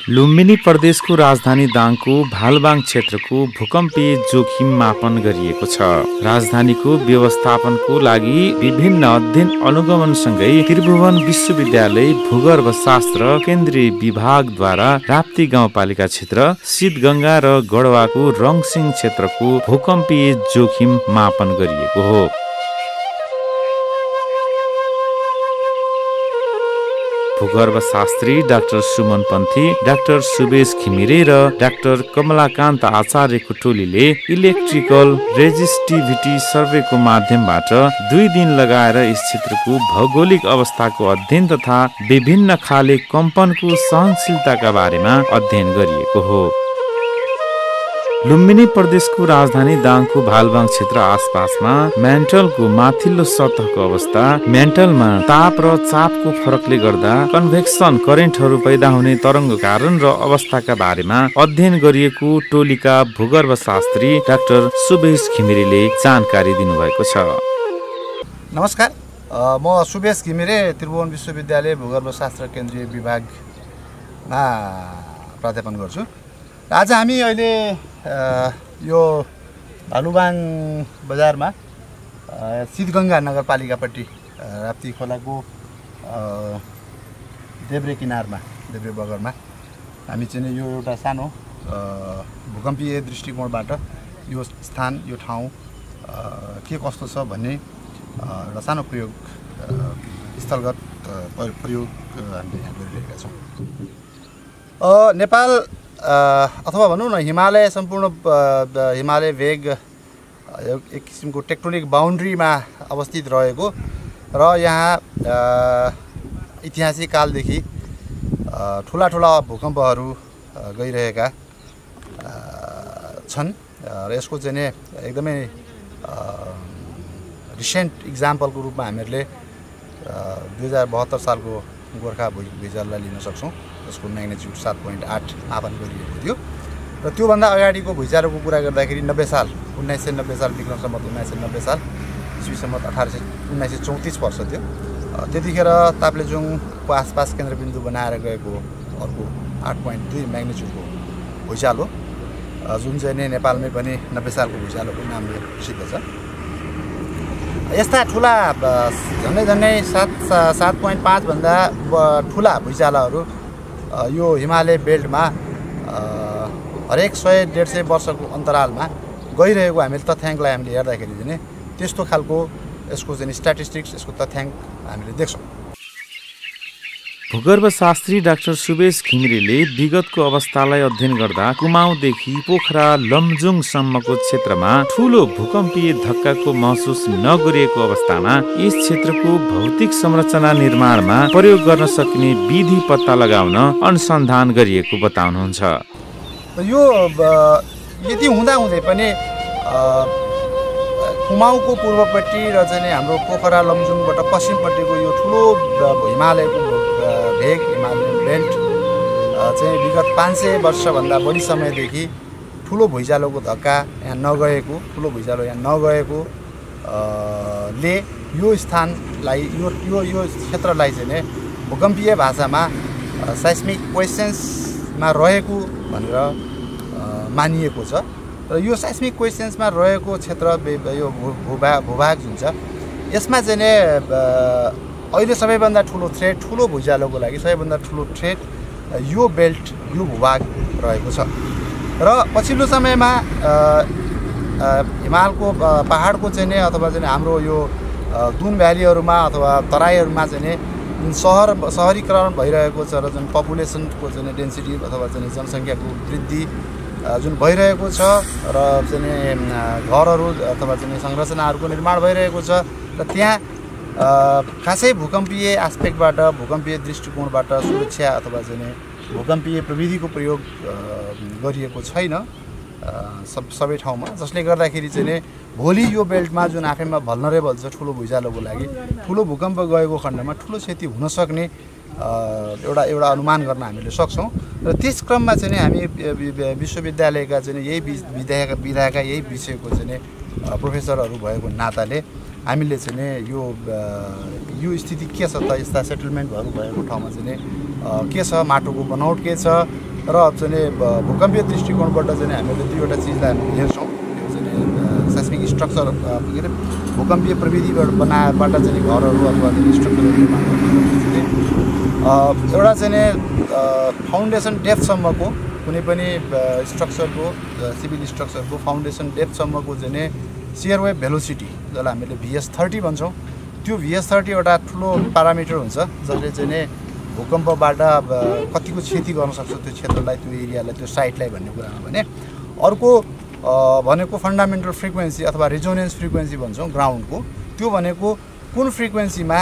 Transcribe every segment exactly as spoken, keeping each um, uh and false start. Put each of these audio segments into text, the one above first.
लुम्बिनी प्रदेशको राजधानी दाङको भालबाङ क्षेत्रको भूकम्पीय जोखिम मापन गरिएको छ। राजधानीको व्यवस्थापनको लागि विभिन्न अध्ययन अनुगमनसँगै त्रिभुवन विश्वविद्यालय भूगर्भशास्त्र केन्द्रीय विभागद्वारा राप्ती गाउँपालिका क्षेत्र, शीतगङ्गा र गढवाको रङसिङ क्षेत्रको भूकम्पीय जोखिम मापन गरिएको हो। भूगर्भशास्त्री डाक्टर सुमन पन्थी, डाक्टर सुबेश घिमिरे र डाक्टर कमलाकान्त आचार्यको टोलीले इलेक्ट्रिकल रेजिस्टिभिटी सर्वेको माध्यमबाट दुई दिन लगाएर यस क्षेत्रको भौगोलिक अवस्थाको अध्ययन तथा विभिन्न खाले कम्पनको सहनशीलताका बारेमा अध्ययन गरिएको हो। लुम्बिनी प्रदेशको राजधानी दाङको भालबाङ क्षेत्र आसपासमा म्यान्टलको माथिल्लो सतहको अवस्था, म्यान्टलमा ताप र चापको फरकले गर्दा कन्भेक्सन करेन्टहरू पैदा हुने तरङ्ग कारण र अवस्थाका बारेमा अध्ययन गरिएको टोलीका भूगर्भशास्त्री डाक्टर सुबेश घिमिरेले जानकारी दिनुभएको छ। नमस्कार, म सुबेश घिमिरे त्रिभुवन विश्वविद्यालय भूगर्भशास्त्र केन्द्रीय विभागमा प्राध्यापन गर्छु। आज हामी अहिले यो भालुबाङ बजारमा शीतगङ्गा नगरपालिकापट्टि राप्ती खोलाको देब्रे किनारमा देब्रे बगरमा हामी चाहिँ यो एउटा सानो भूकम्पीय दृष्टिकोणबाट यो स्थान यो ठाउँ के कस्तो छ भन्ने एउटा सानो प्रयोग स्थलगत प्रयोग हामीले यहाँ गरिरहेका छौँ। नेपाल अथवा भनौँ न हिमालय सम्पूर्ण हिमालय भेग एक किसिमको टेक्टोनिक बााउन्ड्रीमा अवस्थित रहेको र यहाँ ऐतिहासिक कालदेखि ठुला ठुला भूकम्पहरू गइरहेका छन् र यसको चाहिँ नि एकदमै रिसेन्ट इक्जाम्पलको रूपमा हामीहरूले दुई हजार बहत्तर सालको गोर्खा भुइँचालोलाई लिन सक्छौँ। यसको म्याग्निट्युड सात पोइन्ट आठ मापन गरिएको थियो र त्योभन्दा अगाडिको भुइँचालोको कुरा गर्दाखेरि नब्बे साल उन्नाइस सय नब्बे साल विक्रम सम्मत उन्नाइस सय नब्बे साल इस्वी सम्मत अठार सय उन्नाइस सय चौतिस वर्ष थियो। त्यतिखेर ताप्लेजुङको आसपास केन्द्रबिन्दु बनाएर गएको अर्को आठ पोइन्ट दुई म्याग्निट्युडको भुइँचालो जुन चाहिँ नै नेपालमै पनि नब्बे सालको भुइँचालोको नामले प्रसिद्ध छ। यस्ता ठुला झन्डै झन्डै सात सात पोइन्ट पाँचभन्दा ठुला भुइँचालोहरू यो हिमालय बेल्टमा हरेक सय डेढ सय वर्षको अन्तरालमा गइरहेको हामीले तथ्याङ्कलाई हामीले हेर्दाखेरि चाहिँ त्यस्तो खालको यसको चाहिँ स्ट्याटिस्टिक्स यसको तथ्याङ्क हामीले देख्छौँ। भूगर्भशास्त्री डाक्टर सुबेश घिमिरेले विगतको अवस्थालाई अध्ययन गर्दा कुमाउँदेखि पोखरा लमजुङसम्मको क्षेत्रमा ठूलो भूकम्पीय धक्काको महसुस नगरिएको अवस्थामा यस क्षेत्रको भौतिक संरचना निर्माणमा प्रयोग गर्न सकिने विधि पत्ता लगाउन अनुसन्धान गरिएको बताउनुहुन्छ। यो यति हुँदाहुँदै पनि कुमाउँको पूर्वपट्टि र चाहिँ हाम्रो पोखरा लमजुङबाट पश्चिमपट्टिको यो ठुलो हिमालयको भेग हिमालयन बेल्ट चाहिँ विगत पाँच सय वर्षभन्दा बढी समयदेखि ठुलो भुइँचालोको धक्का यहाँ नगएको ठुलो भुइँचालो यहाँ नगएको ले यो स्थानलाई यो यो यो क्षेत्रलाई चाहिँ नै भूकम्पीय भाषामा साइस्मिक क्वेसन्समा रहेको भनेर मानिएको छ र यो साइस्मिक क्वेसन्समा रहेको क्षेत्र यो भूभाग भूभाग जुन छ यसमा चाहिँ नै अहिले सबैभन्दा ठुलो थ्रेट ठुलो भुइँचालोको लागि सबैभन्दा ठुलो थ्रेट यो बेल्ट यो भूभाग रहेको छ र पछिल्लो समयमा हिमालको पहाडको चाहिँ नै अथवा चाहिँ हाम्रो यो दुन भ्यालीहरूमा अथवा तराईहरूमा चाहिँ नै जुन सहर सहरीकरण भइरहेको छ र जुन पपुलेसनको चाहिँ डेन्सिटी अथवा चाहिँ जनसङ्ख्याको वृद्धि जुन भइरहेको छ र चाहिँ घरहरू अथवा चाहिँ संरचनाहरूको निर्माण भइरहेको छ र त्यहाँ खासै भूकम्पीय एस्पेक्टबाट भूकम्पीय दृष्टिकोणबाट सुरक्षा अथवा चाहिँ भूकम्पीय प्रविधिको प्रयोग गरिएको छैन सब सबै ठाउँमा, जसले गर्दाखेरि चाहिँ भोलि यो बेल्टमा जुन आफैमा भल्नरेबल छ ठुलो भुइँचालोको लागि ठुलो भूकम्प गएको खण्डमा ठुलो क्षति हुन सक्ने एउटा एउटा अनुमान गर्न हामीले सक्छौँ। र त्यस क्रममा चाहिँ हामी विश्वविद्यालयका चाहिँ यही विधायक विधायका यही विषयको चाहिँ प्रोफेसरहरू भएको नाताले हामीले चाहिँ यो यो स्थिति के छ त, यस्ता सेटलमेन्टहरू भएको ठाउँमा चाहिँ के छ, माटोको बनावट के छ, र र चाहिँ नि भूकम्पीय दृष्टिकोणबाट चाहिँ हामीले दुईवटा चिजलाई हामी हेर्छौँ। यो चाहिँ सेस्मिक स्ट्रक्चर के अरे भूकम्पीय प्रविधिबाट बनाबाट चाहिँ घरहरू अथवा स्ट्रक्चरहरू निर्माण गर्ने एउटा चाहिँ नि फाउन्डेसन डेप्थसम्मको कुनै पनि स्ट्रक्चरको सिभिल स्ट्रक्चरको फाउन्डेसन डेप्थसम्मको चाहिँ नि सियर वेभ भेलोसिटी जसलाई हामीले भिएस थर्टी भन्छौँ, त्यो भिएस थर्टी एउटा ठुलो प्यारामिटर हुन्छ जसले चाहिँ नि भूकम्पबाट कतिको क्षति गर्न सक्छ त्यो क्षेत्रलाई, त्यो एरियालाई, त्यो साइटलाई भन्ने कुरामा भने। अर्को भनेको फन्डामेन्टल फ्रिक्वेन्सी अथवा रिजोनेन्स फ्रिक्वेन्सी भन्छौँ ग्राउन्डको, त्यो भनेको कुन फ्रिक्वेन्सीमा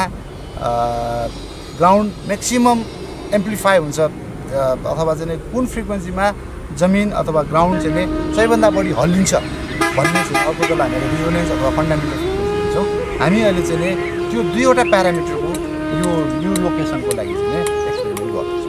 ग्राउन्ड म्याक्सिमम एम्प्लिफाई हुन्छ अथवा चाहिँ कुन फ्रिक्वेन्सीमा जमिन अथवा ग्राउन्ड चाहिँ सबैभन्दा बढी हल्लिन्छ भन्ने चाहिँ अर्को जसलाई हामीले रिजोनेन्स अथवा फन्डामेन्टल फ्रिक्वेन्सी भन्छौँ। हामी अहिले चाहिँ त्यो दुईवटा प्यारामिटरको यो यो लोकेसनको लागि चाहिँ एक्सपेरिमेन्ट गर्छौँ।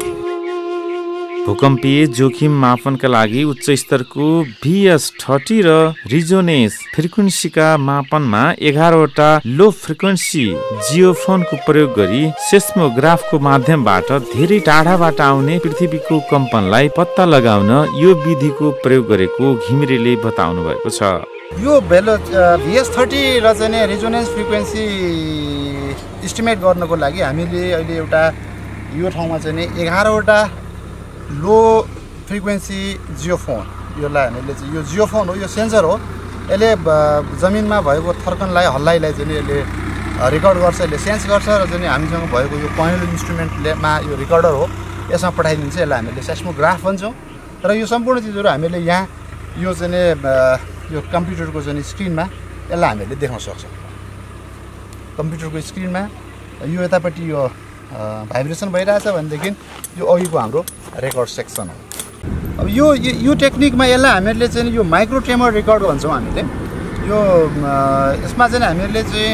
भूकम्पीय जोखिम मापनका लागि उच्च स्तरको भिएस थर्टी र रिजोनेन्स फ्रिक्वेन्सीका मापनमा एघारवटा लो फ्रिक्वेन्सी जियोफोनको प्रयोग गरी सेस्मोग्राफको माध्यमबाट धेरै टाढाबाट आउने पृथ्वीको कम्पनलाई पत्ता लगाउन यो विधिको प्रयोग गरेको घिमिरेले बताउनु भएको छ। यो भेलो भिएस थर्टी र चाहिँ रिजोनेन्स फ्रिक्वेन्सी इस्टिमेट गर्नको लागि हामीले अहिले एउटा यो ठाउँमा चाहिँ एघारवटा लो फ्रिक्वेन्सी जियोफोन, यसलाई हामीले चाहिँ यो जियोफोन हो, यो सेन्सर हो, यसले जमिनमा भएको थर्कनलाई हल्लाइलाई चाहिँ यसले रेकर्ड गर्छ, यसले सेन्स गर्छ र चाहिँ हामीसँग भएको यो पोइन्ट इन्स्ट्रुमेन्टमा यो रेकर्डर हो, यसमा पठाइदिन्छ। यसलाई हामीले सेस्मोग्राफ भन्छौँ र यो सम्पूर्ण चिजहरू हामीले यहाँ यो चाहिँ यो कम्प्युटरको चाहिँ स्क्रिनमा यसलाई हामीले देख्न सक्छौँ। कम्प्युटरको स्क्रिनमा यो यतापट्टि यो भाइब्रेसन भइरहेछ भनेदेखि यो अघिको हाम्रो रेकर्ड सेक्सन हो। अब यो यो टेक्निकमा यसलाई हामीहरूले चाहिँ यो माइक्रो ट्रेमर रेकर्ड भन्छौँ हामीले। यो यसमा चाहिँ हामीहरूले चाहिँ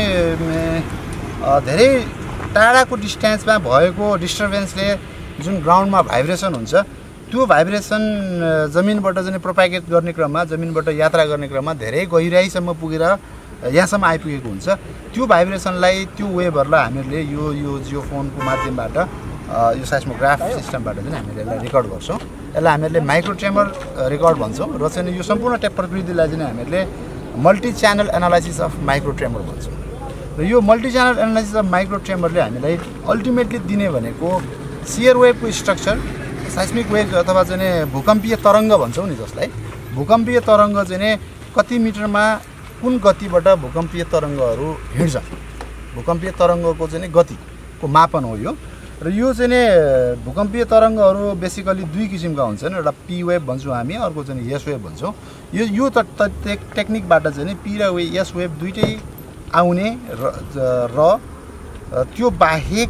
धेरै टाढाको डिस्टेन्समा भएको डिस्टर्बेन्सले जुन ग्राउन्डमा भाइब्रेसन हुन्छ त्यो भाइब्रेसन जमिनबाट चाहिँ प्रोपागेट गर्ने क्रममा, जमिनबाट यात्रा गर्ने क्रममा धेरै गहिराइसम्म पुगेर यहाँसम्म आइपुगेको हुन्छ। त्यो भाइब्रेसनलाई, त्यो वेभहरूलाई हामीहरूले यो यो जियोफोनको माध्यमबाट यो सेस्मोग्राफ सिस्टमबाट चाहिँ हामीले यसलाई रेकर्ड गर्छौँ। यसलाई हामीहरूले माइक्रो ट्रेमर रेकर्ड भन्छौँ र चाहिँ यो सम्पूर्ण टेप प्रविधिलाई चाहिँ हामीहरूले multi channel analysis of micro tremor भन्छौँ। र यो multi channel analysis of micro ट्रेमरले हामीलाई अल्टिमेटली दिने भनेको सियर वेभको स्ट्रक्चर, साइस्मिक वेभ अथवा चाहिँ भूकम्पीय तरङ्ग भन्छौँ नि, जसलाई भूकम्पीय तरङ्ग चाहिँ कति मिटरमा कुन गतिबाट भूकम्पीय तरङ्गहरू हिँड्छ, भूकम्पीय तरङ्गको चाहिँ गतिको मापन हो यो। र यो चाहिँ नि भूकम्पीय तरङ्गहरू बेसिकली दुई किसिमका हुन्छन्, एउटा पी वेभ भन्छौँ हामी, अर्को चाहिँ यस वेभ भन्छौँ। यो यो त टेक्निकबाट चाहिँ नि पी र यस वेभ दुइटै आउने र र त्यो बाहेक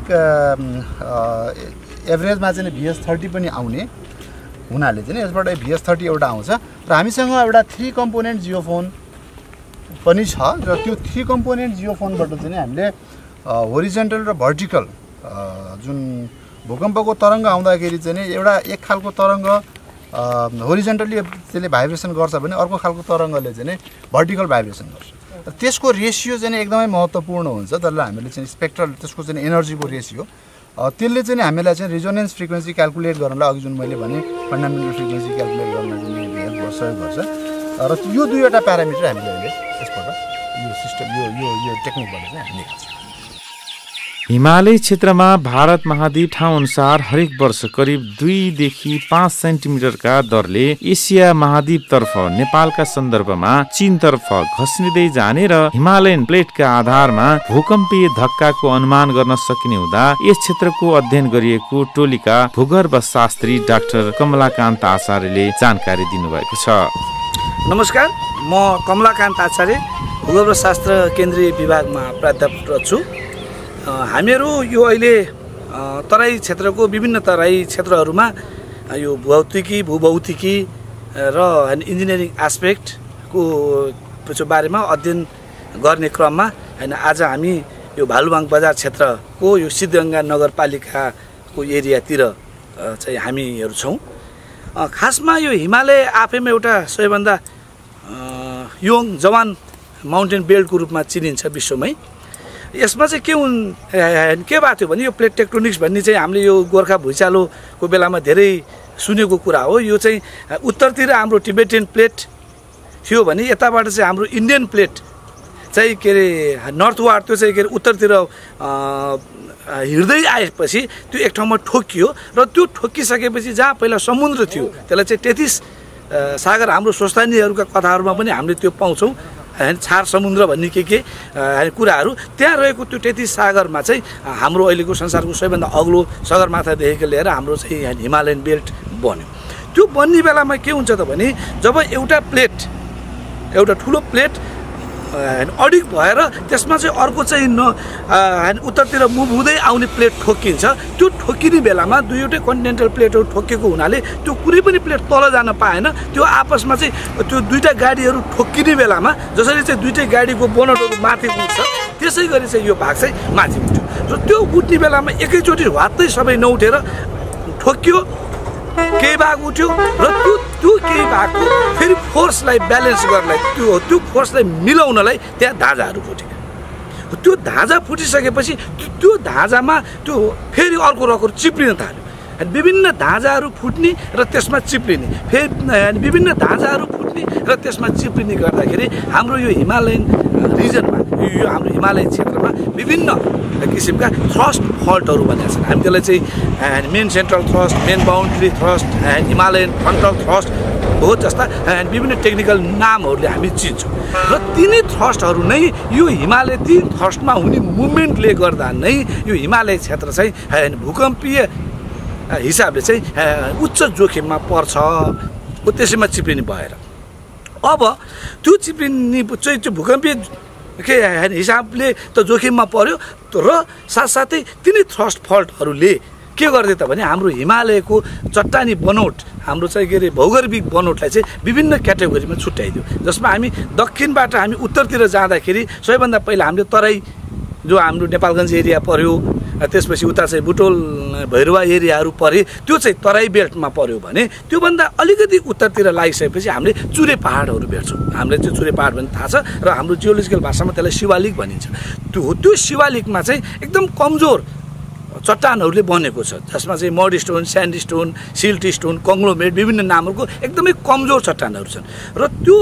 एभरेजमा चाहिँ भिएस थर्टी पनि आउने हुनाले चाहिँ यसबाट भिएस थर्टी एउटा आउँछ। र हामीसँग एउटा थ्री कम्पोनेन्ट जियोफोन पनि छ र त्यो थ्री कम्पोनेन्ट जियोफोनबाट चाहिँ हामीले होरिजेन्टल र भर्टिकल जुन भूकम्पको तरङ्ग आउँदाखेरि चाहिँ एउटा एक खालको तरङ्ग होरिजेन्टली त्यसले भाइब्रेसन गर्छ भने अर्को खालको तरङ्गले चाहिँ भर्टिकल भाइब्रेसन गर्छ। त्यसको रेसियो चाहिँ एकदमै महत्त्वपूर्ण हुन्छ, जसलाई हामीले चाहिँ स्पेक्ट्रल, त्यसको चाहिँ एनर्जीको रेसियो, त्यसले चाहिँ हामीलाई चाहिँ रिजोनेन्स फ्रिक्वेन्सी क्यालकुलेट गर्नलाई, अघि जुन मैले भने फन्डामेन्टल फ्रिक्वेन्सी क्यालकुलेट गर्न चाहिँ हेल्प गर्छ सहयोग गर्छ। र यो दुईवटा प्यारामिटर हामीले अहिले यसबाट यो सिस्टम यो यो यो टेक्निकबाट चाहिँ हामीले हेर्छौँ। हिमालय क्षेत्रमा भारत महाद्वीप ठाउँ अनुसार हरेक वर्ष करिब दुईदेखि पाँच सेन्टिमिटरका दरले एसिया महाद्वीपतर्फ नेपालका सन्दर्भमा चीनतर्फ घस्निँदै जाने र हिमालयन प्लेटका आधारमा भूकम्पीय धक्काको अनुमान गर्न सकिने हुँदा यस क्षेत्रको अध्ययन गरिएको टोलीका भूगर्भ शास्त्री डाक्टर कमलाकान्त आचार्यले जानकारी दिनुभएको छ। नमस्कार, म कमलाकान्त आचार्य, भूगर्भशास्त्र केन्द्रीय विभागमा प्राध्यापक छु। हामीहरू यो अहिले तराई क्षेत्रको विभिन्न तराई क्षेत्रहरूमा यो भौतिकी, भूभौतिकी र इन्जिनियरिङ एस्पेक्टको बारेमा अध्ययन गर्ने क्रममा होइन आज हामी यो भालुवाङ बजार क्षेत्रको यो सिद्धगङ्गा नगरपालिकाको एरियातिर चाहिँ हामीहरू छौँ। खासमा यो हिमालय आफैमा एउटा सबैभन्दा यङ जवान माउन्टेन बेल्टको रूपमा चिनिन्छ विश्वमै। यसमा चाहिँ के हुन् के भएको थियो भने यो प्लेट टेक्टोनिक्स भन्ने चाहिँ हामीले यो गोर्खा भुइँचालोको बेलामा धेरै सुनेको कुरा हो। यो चाहिँ उत्तरतिर हाम्रो टिबेटियन प्लेट थियो भने यताबाट चाहिँ हाम्रो इन्डियन प्लेट चाहिँ के अरे नर्थवार्ड त्यो चाहिँ के अरे उत्तरतिर हिँड्दै आएपछि त्यो एक ठाउँमा ठोकियो र त्यो ठोकिसकेपछि जहाँ पहिला समुद्र थियो त्यसलाई चाहिँ तेत्तिस सागर हाम्रो स्वस्थानीहरूका कथाहरूमा पनि हामीले त्यो पाउँछौँ छार समुद्र भन्ने के के कुराहरू त्यहाँ रहेको त्यो तेत्तिस सागरमा चाहिँ हाम्रो अहिलेको संसारको सबैभन्दा अग्लो सगरमाथादेखि लिएर हाम्रो चाहिँ हिमालयन बेल्ट बन्यो। त्यो बन्ने बेलामा के हुन्छ त भने जब एउटा प्लेट एउटा ठुलो प्लेट अडिक भएर त्यसमा चाहिँ अर्को चाहिँ न उत्तरतिर मुभ हुँदै आउने प्लेट ठोकिन्छ। त्यो ठोकिने बेलामा दुईवटै कन्टिनेन्टल प्लेटहरू ठोकिएको हुनाले त्यो कुनै पनि प्लेट तल जान पाएन। त्यो आपसमा चाहिँ त्यो दुईटा गाडीहरू ठोकिने बेलामा जसरी चाहिँ दुईटै गाडीको बोनटहरू माथि उठ्छ त्यसै गरी चाहिँ यो भाग चाहिँ माथि उठ्यो र त्यो उठ्ने बेलामा एकैचोटि वात्तै सबै नउठेर ठोकियो, केही भाग उठ्यो र त्यो त्यो केही भागको फेरि फोर्सलाई ब्यालेन्स गर्नलाई त्यो त्यो फोर्सलाई मिलाउनलाई त्यहाँ धाजाहरू फुट्यो। त्यो धाजा फुटिसकेपछि त्यो धाजामा त्यो फेरि अर्को रकहरू चिप्लिन थाल्यो। विभिन्न धाजाहरू फुट्ने र त्यसमा चिप्लिने फेरि विभिन्न धाजाहरू फुट्ने र त्यसमा चिप्लिने गर्दाखेरि हाम्रो यो हिमालयन रिजनमा यो हाम्रो हिमालयन क्षेत्रमा विभिन्न किसिमका थ्रस्ट फल्टहरू भनेका छन्। हामी त्यसलाई चाहिँ main central thrust, main boundary thrust, Himalayan frontal thrust हो जस्ता विभिन्न टेक्निकल नामहरूले हामी चिन्छौँ र तिनै थ्रस्टहरू नै यो हिमालय ती थ्रस्टमा हुने मुभमेन्टले गर्दा नै यो हिमालय क्षेत्र चाहिँ भूकम्पीय हिसाबले चाहिँ उच्च जोखिममा पर्छ त्यसैमा चिप्लिने भएर। अब त्यो चिप्लिने चाहिँ त्यो भूकम्पीय के हिसाबले त जोखिममा पर्यो र साथसाथै तिनै थ्रस्ट फल्टहरूले के गर्दै त भने हाम्रो हिमालयको चट्टानी बनोट हाम्रो चाहिँ के अरे भौगोलिक बनोटलाई चाहिँ विभिन्न क्याटेगोरीमा छुट्याइदियो। जसमा हामी दक्षिणबाट हामी उत्तरतिर जाँदाखेरि सबैभन्दा पहिला हामीले तराई जो हाम्रो नेपालगञ्ज एरिया पर्यो, त्यसपछि उता चाहिँ बुटोल भैरवा एरियाहरू परे त्यो चाहिँ तराई बेल्टमा पर्यो भने त्योभन्दा अलिकति उत्तरतिर लागिसकेपछि हामीले चुरे पहाडहरू भेट्छौँ। हामीले चाहिँ चुरे पहाड भन्ने थाहा छ र हाम्रो जियोलोजिकल भाषामा त्यसलाई शिवालिक भनिन्छ। त्यो त्यो शिवालिकमा चाहिँ एकदम कमजोर चट्टानहरूले बनेको छ जसमा चाहिँ mud stone, sand stone, silt stone, conglomerate विभिन्न नामहरूको एकदमै कमजोर चट्टानहरू छन् र त्यो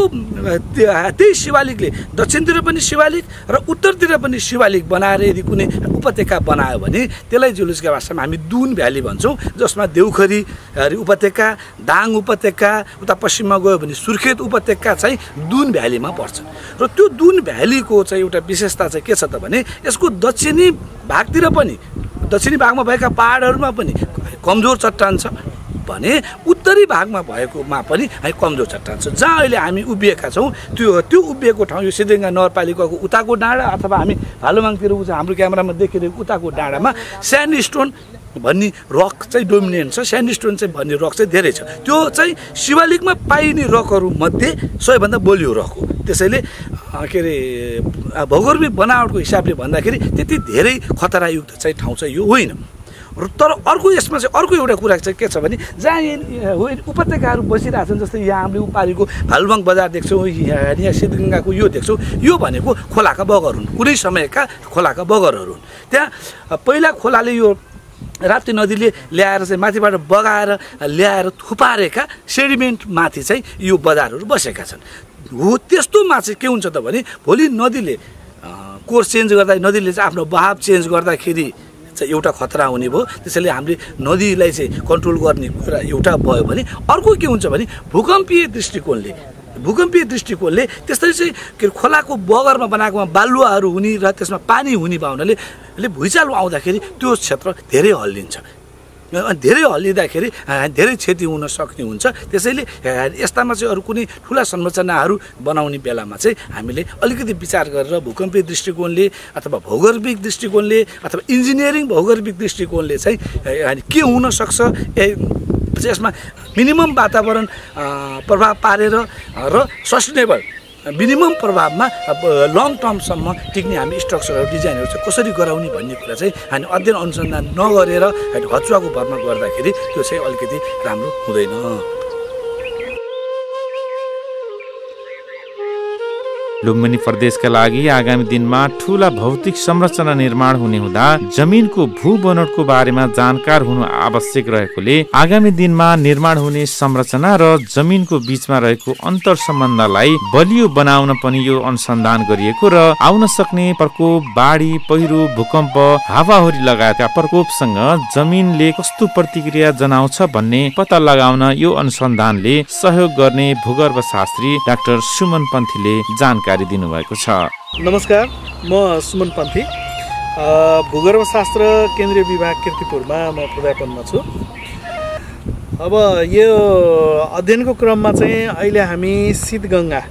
त्यही शिवालिकले दक्षिणतिर पनि शिवालिक र उत्तरतिर पनि शिवालिक बनाएर यदि कुनै उपत्यका बनायो भने त्यसलाई जियोलोजिकल भाषामा हामी दुन भ्याली भन्छौँ। जसमा देउखरी उपत्यका, दाङ उपत्यका, उता पश्चिममा गयो भने सुर्खेत उपत्यका चाहिँ दुन भ्यालीमा पर्छ र त्यो दुन भ्यालीको चाहिँ एउटा विशेषता चाहिँ के छ त भने यसको दक्षिणी भागतिर पनि दक्षिणी भागमा भएका पहाडहरूमा पनि कमजोर चट्टान छ भने उत्तरी भागमा भएकोमा पनि है कमजोर चट्टान छ। जहाँ अहिले हामी उभिएका छौँ त्यो त्यो उभिएको ठाउँ यो सिद्धगङ्गा नगरपालिकाको उताको डाँडा अथवा हामी भालुमाङतिर हाम्रो क्यामेरामा देखिरहेको उताको डाँडामा स्यान्ड स्टोन भन्ने रक चाहिँ डोमिनेन्ट छ। स्यान्ड स्टोन चाहिँ भन्ने रक चाहिँ धेरै छ। त्यो चाहिँ शिवालिकमा पाइने रकहरूमध्ये सबैभन्दा बलियो रक हो। त्यसैले के अरे भौगोलिक बनावटको हिसाबले भन्दाखेरि त्यति धेरै खतरायुक्त चाहिँ ठाउँ चाहिँ यो होइन। तर अर्को यसमा चाहिँ अर्को एउटा कुरा चाहिँ के छ भने जहाँ उपत्यकाहरू बसिरहेछन् जस्तै यहाँ हामीले उपारिको भालुवाङ बजार देख्छौँ, यहाँ सिद्धगङ्गाको यो देख्छौँ, यो भनेको खोलाका बगर हुन्, कुनै समयका खोलाका बगरहरू हुन्। त्यहाँ पहिला खोलाले यो राप्ती नदीले ल्याएर चाहिँ माथिबाट बगाएर ल्याएर थुपारेका सेडिमेन्ट माथि चाहिँ यो बजारहरू बसेका छन्। हो त्यस्तोमा चाहिँ के हुन्छ त भने भोलि नदीले कोर्स चेन्ज गर्दा नदीले चाहिँ आफ्नो बहाव चेन्ज गर्दाखेरि चाहिँ एउटा खतरा हुने भयो। त्यसैले हामीले नदीलाई चाहिँ कन्ट्रोल गर्ने कुरा एउटा भयो भने अर्को के हुन्छ भने भूकम्पीय दृष्टिकोणले भूकम्पीय दृष्टिकोणले त्यसरी चाहिँ के खोलाको बगरमा बनाएकोमा बालुवाहरू हुने र त्यसमा पानी हुने भावनाले भुइँचालो आउँदाखेरि त्यो क्षेत्र धेरै हल्लिन्छ। धेरै हल्लिँदाखेरि धेरै क्षति हुन सक्ने हुन्छ। त्यसैले यस्तामा चाहिँ अरू कुनै ठुला संरचनाहरू बनाउने बेलामा चाहिँ हामीले अलिकति विचार गरेर भूकम्पीय दृष्टिकोणले अथवा भौगोलिक दृष्टिकोणले अथवा इन्जिनियरिङ भौगोलिक दृष्टिकोणले चाहिँ के हुनसक्छ यसमा मिनिमम वातावरण प्रभाव पारेर र सस्टेनेबल मिनिमम प्रभावमा लङ टर्मसम्म टिक्ने हामी स्ट्रक्चरहरू डिजाइनहरू चाहिँ कसरी गराउने भन्ने कुरा चाहिँ हामी अध्ययन अनुसन्धान नगरेर हचुवाको भरमा गर्दाखेरि त्यो चाहिँ अलिकति राम्रो हुँदैन। लुम्बिनी प्रदेशका लागि आगामी दिनमा ठूला भौतिक संरचना निर्माण हुने हुँदा जमिनको भू बनोटको बारेमा जानकार हुनु आवश्यक रहेकोले आगामी दिनमा निर्माण हुने संरचना र जमिनको बीचमा रहेको अन्तर सम्बन्धलाई बलियो बनाउन पनि यो अनुसन्धान गरिएको र आउन सक्ने प्रकोप, बाढी, पहिरो, भूकम्प, हावाहुरी लगायतका प्रकोपसँग जमिनले कस्तो प्रतिक्रिया जनाउँछ भन्ने पत्ता लगाउन यो अनुसन्धानले सहयोग गर्ने भूगर्भ शास्त्री डाक्टर सुमन पन्थीले जानकारी दिनुभएको छ। नमस्कार, म सुमन पन्थी, भूगर्भशास्त्र केन्द्रीय विभाग कीर्तिपुरमा म प्राध्यापनमा छु। अब यो अध्ययनको क्रममा चाहिँ अहिले हामी शीतगङ्गा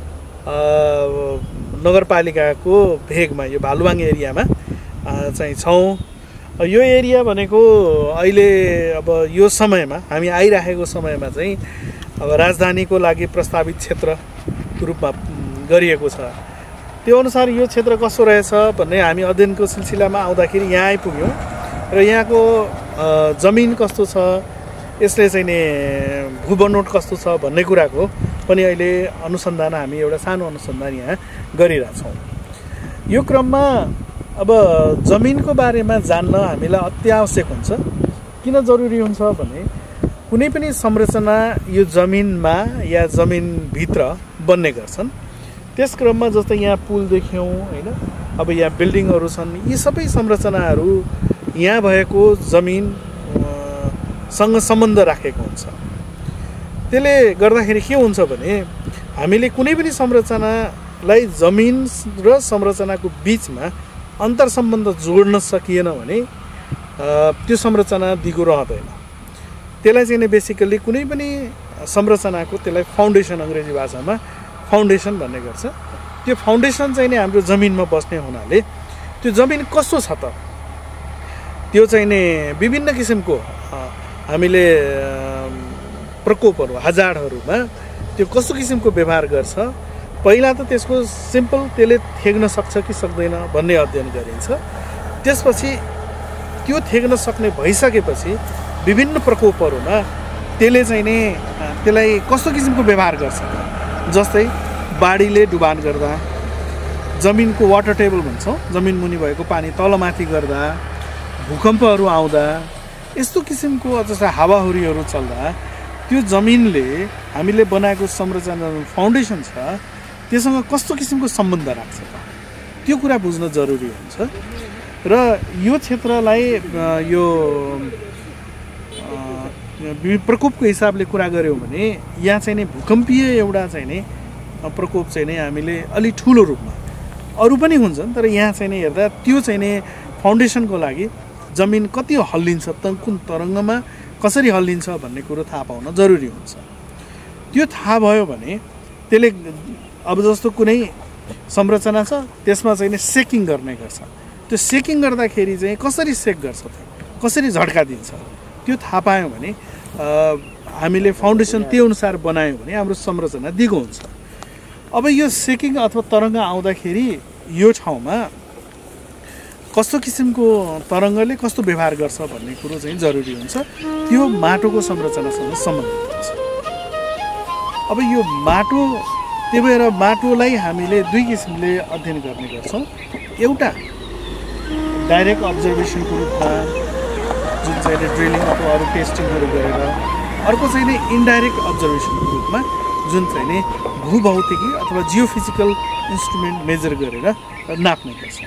नगरपालिकाको भेगमा यो भालुवाङ एरियामा चाहिँ छौँ। यो एरिया भनेको अहिले अब यो समयमा हामी आइराखेको समयमा चाहिँ अब राजधानीको लागि प्रस्तावित क्षेत्रको रूपमा गरिएको छ। त्यो अनुसार यो क्षेत्र कस्तो रहेछ भन्ने हामी अध्ययनको सिलसिलामा आउँदाखेरि यहाँ आइपुग्यौँ र यहाँको जमिन कस्तो छ, यसले चाहिँ नि भू बनोट कस्तो छ भन्ने कुराको पनि अहिले अनुसन्धान हामी एउटा सानो अनुसन्धान यहाँ गरिरहेछौँ। यो क्रममा अब जमिनको बारेमा जान्न हामीलाई अत्यावश्यक हुन्छ। किन जरुरी हुन्छ भने कुनै पनि संरचना यो जमिनमा या जमिनभित्र बन्ने गर्छन्। त्यस क्रममा जस्तै यहाँ पुल देख्यौँ होइन, अब यहाँ बिल्डिङहरू छन्, यी सबै संरचनाहरू यहाँ भएको जमिनसँग सम्बन्ध राखेको हुन्छ। त्यसले गर्दाखेरि के हुन्छ भने हामीले कुनै पनि संरचनालाई जमिन र संरचनाको बिचमा अन्तर सम्बन्ध जोड्न सकिएन भने त्यो संरचना दिगो रहँदैन। त्यसलाई चाहिँ बेसिकल्ली कुनै पनि संरचनाको त्यसलाई फाउन्डेसन, अङ्ग्रेजी भाषामा फाउन्डेसन भन्ने गर्छ। त्यो फाउन्डेसन चाहिँ नि हाम्रो जमिनमा बस्ने हुनाले त्यो जमिन कस्तो छ त, त्यो चाहिँ नि विभिन्न किसिमको हामीले प्रकोपहरू, हजार्डहरूमा त्यो कस्तो किसिमको व्यवहार गर्छ, पहिला त त्यसको सिम्पल त्यसले थेग्न सक्छ कि सक्दैन भन्ने अध्ययन गरिन्छ। त्यसपछि त्यो थेग्न सक्ने भइसकेपछि विभिन्न प्रकोपहरूमा त्यसले चाहिँ नि त्यसलाई कस्तो किसिमको व्यवहार गर्छ, जस्तै बाढीले डुबान गर्दा, जमिनको वाटर टेबल भन्छौँ, जमिन मुनि भएको पानी तलमाथि गर्दा, भूकम्पहरू आउँदा, यस्तो किसिमको जस्तै हावाहुरीहरू चल्दा त्यो जमिनले हामीले बनाएको संरचना फाउन्डेसन छ त्योसँग कस्तो किसिमको सम्बन्ध राख्छ त, त्यो कुरा बुझ्न जरुरी हुन्छ। र यो क्षेत्रलाई यो प्रकोपको हिसाबले कुरा गऱ्यौँ भने यहाँ चाहिँ नि भूकम्पीय एउटा चाहिँ नि प्रकोप चाहिँ नि हामीले अलि ठुलो रूपमा, अरू पनि हुन्छन् तर यहाँ चाहिँ नि हेर्दा त्यो चाहिँ नि फाउन्डेसनको लागि जमिन कति हल्लिन्छ त, कुन तरङ्गमा कसरी हल्लिन्छ भन्ने कुरो थाहा पाउन जरुरी हुन्छ। त्यो थाहा भयो भने त्यसले अब जस्तो कुनै संरचना छ त्यसमा चाहिँ नि सेकिङ गर्ने गर्छ, त्यो सेकिङ गर्दाखेरि चाहिँ कसरी सेक गर्छ त, कसरी झड्का दिन्छ, त्यो थाहा पायौँ भने हामीले फाउन्डेसन त्यो अनुसार बनायौँ भने हाम्रो संरचना दिगो हुन्छ। अब यो सेकिङ अथवा तरङ्ग आउँदाखेरि यो ठाउँमा कस्तो किसिमको तरङ्गले कस्तो व्यवहार गर्छ भन्ने कुरो चाहिँ जरुरी हुन्छ। त्यो माटोको संरचनासँग सम्बन्धित हुन्छ। अब यो माटो, त्यही भएर माटोलाई हामीले दुई किसिमले अध्ययन गर्ने गर्छौँ। एउटा डाइरेक्ट अब्जर्भेसनको रूपमा जुन चाहिँ ड्रिलिङ अथवा अरू टेस्टिङहरू गरेर, अर्को चाहिँ नि इन्डाइरेक्ट अब्जर्भेसनको रूपमा जुन चाहिँ नि भूभौतिकी अथवा जियोफिजिकल इन्स्ट्रुमेन्ट मेजर गरेर नाप्ने गर्छौँ।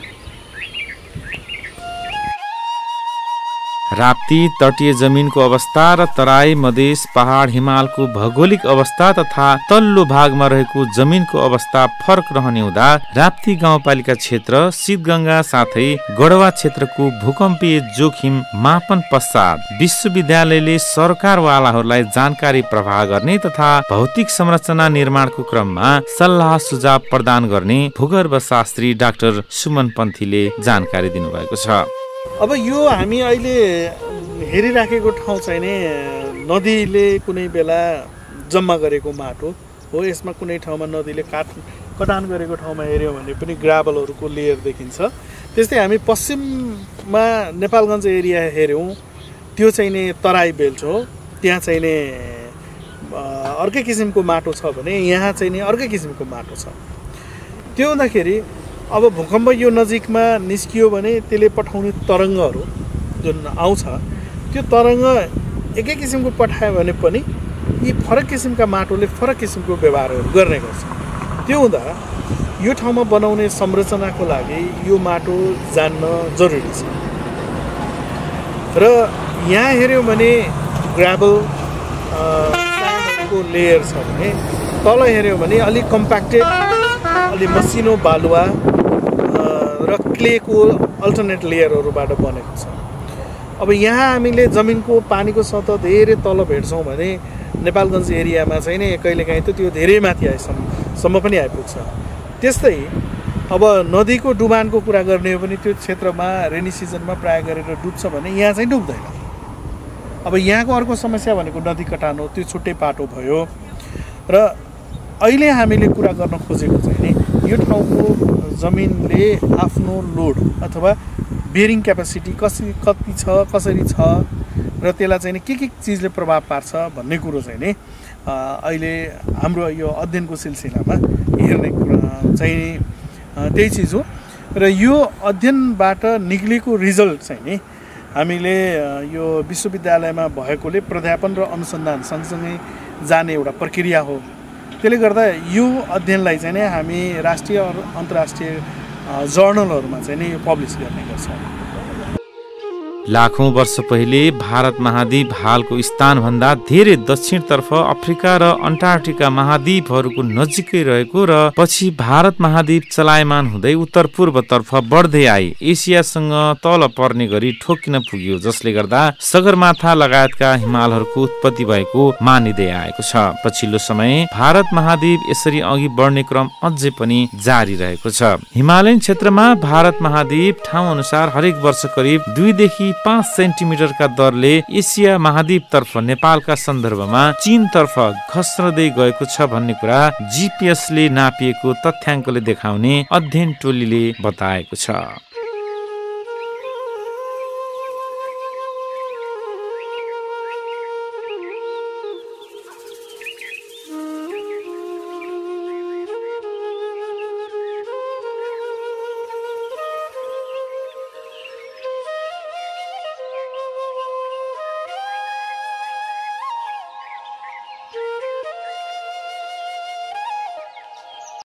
राप्ती तटीय जमिनको अवस्था र तराई, मधेस, पहाड, हिमालको भौगोलिक अवस्था तथा तल्लो भागमा रहेको जमिनको अवस्था फरक रहने हुँदा राप्ती गाउँपालिका क्षेत्र, शीतगङ्गा साथै गढवा क्षेत्रको भूकम्पीय जोखिम मापन पश्चात विश्वविद्यालयले सरकारवालाहरूलाई जानकारी प्रवाह गर्ने तथा भौतिक संरचना निर्माणको क्रममा सल्लाह सुझाव प्रदान गर्ने भूगर्भ शास्त्री डाक्टर सुमन पन्थीले जानकारी दिनुभएको छ। अब यो हामी अहिले हेरिराखेको ठाउँ चाहिँ नि नदीले कुनै बेला जम्मा गरेको माटो हो। यसमा कुनै ठाउँमा नदीले काट कटान गरेको ठाउँमा हेऱ्यौँ भने पनि ग्राभलहरूको लेयर देखिन्छ। त्यस्तै हामी पश्चिममा नेपालगञ्ज एरिया हेऱ्यौँ, त्यो चाहिँ नि तराई बेल्ट हो, त्यहाँ चाहिँ नि अर्कै किसिमको माटो छ भने यहाँ चाहिँ नि अर्कै किसिमको माटो छ। त्यो हुँदाखेरि अब भूकम्प यो नजिकमा निस्कियो भने त्यसले पठाउने तरङ्गहरू जुन आउँछ त्यो तरङ्ग एकै किसिमको पठायो भने पनि यी फरक किसिमका माटोले फरक किसिमको व्यवहारहरू गर्ने गर्छ। त्यो हुँदा यो ठाउँमा बनाउने संरचनाको लागि यो माटो जान्न जरुरी छ। र यहाँ हेऱ्यौँ भने ग्राभल को लेयर छ भने तल हेऱ्यौँ भने अलिक कम्प्याक्टेड अलि मसिनो बालुवा र क्लेको अल्टरनेट लेयरहरूबाट बनेको छ। अब यहाँ हामीले जमिनको पानीको सतह धेरै तल भेट्छौँ भने नेपालगञ्ज एरियामा चाहिँ नि कहिलेकाहीँ त त्यो धेरै माथि आइसम्म सम्म पनि आइपुग्छ। त्यस्तै अब नदीको डुबानको कुरा गर्ने हो भने त्यो क्षेत्रमा रेनी सिजनमा प्रायः गरेर डुब्छ भने यहाँ चाहिँ डुब्दैन। अब यहाँको अर्को समस्या भनेको नदी कटान हो, त्यो छुट्टै पाटो भयो। र अहिले हामीले कुरा गर्न खोजेको चाहिँ नि यो ठाउँको जमिनले आफ्नो लोड अथवा बेरिङ क्यापेसिटी कसरी कति छ कसरी छ र त्यसलाई चाहिँ के के चिजले प्रभाव पार्छ भन्ने कुरो चाहिँ नि अहिले हाम्रो यो अध्ययनको सिलसिलामा हेर्ने चाहिँ त्यही चिज हो। र यो अध्ययनबाट निक्लेको रिजल्ट चाहिँ नि हामीले यो विश्वविद्यालयमा भएकोले प्राध्यापन र अनुसन्धान सँगसँगै जाने एउटा प्रक्रिया हो। त्यसले गर्दा यो अध्ययनलाई चाहिँ नि हामी राष्ट्रिय र अन्तर्राष्ट्रिय जर्नलहरूमा चाहिँ नि पब्लिस गर्ने गर्छौँ। लाखौं वर्ष पहिले भारत महाद्वीप हालको स्थानभन्दा धेरै दक्षिणतर्फ अफ्रिका र अन्टार्कटिका महाद्वीपहरूको नजिकै रहेको र पछि भारत महाद्वीप चलायमान हुँदै उत्तर पूर्वतर्फ बढ्दै आई एसियासँग तल पर्ने गरी ठोकिन पुग्यो, जसले गर्दा सगरमाथा लगायतका हिमालहरूको उत्पत्ति भएको मानिँदै आएको छ। पछिल्लो समय भारत महाद्वीप यसरी अघि बढ्ने क्रम अझै पनि जारी रहेको छ। हिमालयन क्षेत्रमा भारत महाद्वीप ठाउँ अनुसार हरेक वर्ष करिब दुईदेखि पाँच सेन्टिमिटरका दरले एसिया महाद्वीपतर्फ नेपालका सन्दर्भमा चीनतर्फ खस्रदै गएको छ भन्ने कुरा जीपीएसले नापिएको तथ्याङ्कले देखाउने अध्ययन टोलीले बताएको छ।